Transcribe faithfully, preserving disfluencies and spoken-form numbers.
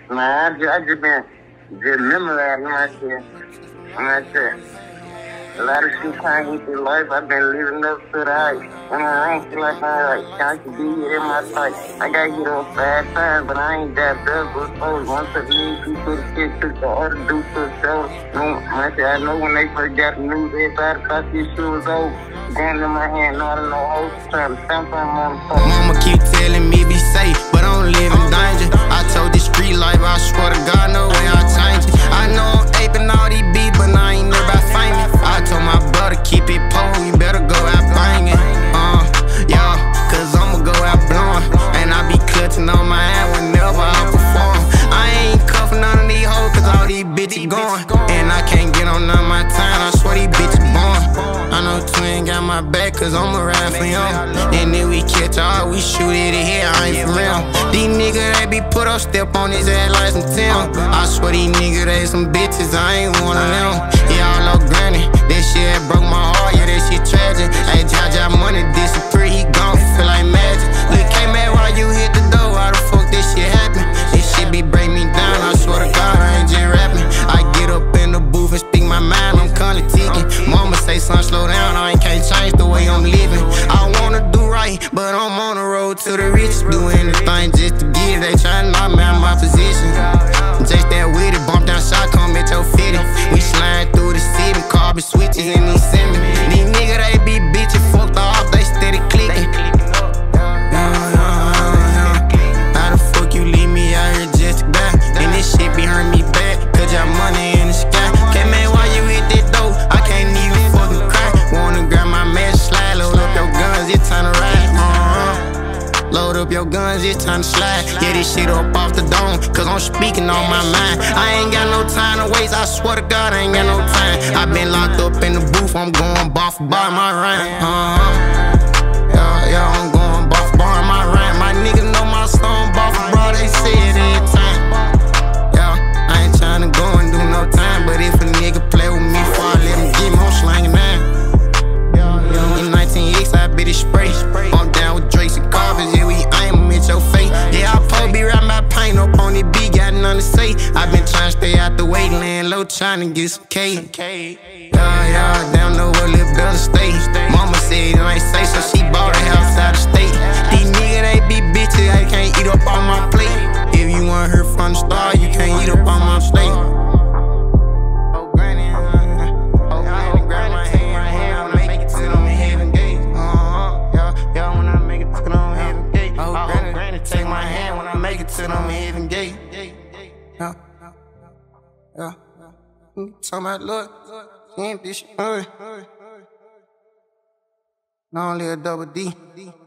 Nah, I just, I just been just memorizing my shit. My shit. A lot of shit trying to get through life. I've been living up to the hype. And I ain't feel like I'm like trying to be here in my life. I gotta get on five times, but I ain't that bad. But suppose once I leave, people the shit took the order do to the show. No, my shit, I know when they first got the news, everybody thought this shit was over. Gun in my hand, not in no hoes, trying to stamp on motherfucker. Mama keep telling me be safe, but I don't live in danger. I told this street life, I swear to God, no way I'll change it. I know I'm aping all these beats, but I ain't never about famous. I told my brother, keep it pole, you better go out banging. Uh, yeah, cause I'ma go out blowing. And I be clutching on my ass whenever I perform. I ain't cuffing none of these hoes, cause all these bitches going. And I can't get on none of my time, I swear these bitches born. I know Twin got my back, cause I'ma ride for him. And if we catch all, we shoot it here, I ain't for real. These niggas, they be put up, step on his ass like some Tim. I swear these niggas, they some bitches, I ain't one of them. Yeah, all up granny, that shit broke my heart, yeah, that shit tragic. Hey, Jaja money disappear, he gone, feel like magic. Look, came at while you hit the door, how the fuck this shit happen? This shit be break me down, I swear to God, I ain't just rapping. I get up in the booth and speak my mind, I'm kinda ticking. Mama say, son, slow down, I ain't can't change the way I'm living. I wanna do right, but I'm on the road to the riches. Do anything just to get it, they tryna knock me out my position. Just that with it, bump down shot, come at your fitting. We slide through the city, carbon switches in these semis. These niggas, they be bitches, fucked off, they steady clicking. How the fuck you leave me out here just to die? And this shit be hurting me bad, cause y'all money in the sky. Can't man, why you hit that dope? I can't even fucking cry. Wanna grab my mask, slide, load up your guns, it's time to ride. Uh-huh. Load up your guns, it's time to slide. Yeah, this shit up off the dome, cause I'm speaking on my mind. I ain't got no time to waste, I swear to God, I ain't got no time. I been locked up in the booth, I'm going bar for bar my rhyme. Uh-huh. Yeah, yeah, I'm going bar for bar my rhyme. My niggas know my song, bar for bar, they say it every time. Yeah, I ain't tryna go and do no time, but if a nigga play with me, before I let him get me, I'm slanging nine. In nineteen X, I bit it spray. I'm down with Drakes and Carvers, yeah, we aim them at your face. Yeah, I probably be riding my paint up on it, beat, got nothing to say. I been trying to stay out the way, laying low, trying to get some K. Yeah, yeah, damn know what little better stay. Mama said it ain't safe, so she bought a house out of state. These niggas, they be bitches, I can't eat up on my plate. If you want her from the start, you can't eat up on my plate. Take my hand when I make it to them heaven gate. Yeah, yeah, yeah. Talking about Lord, you ain't this shit. No, only a double D.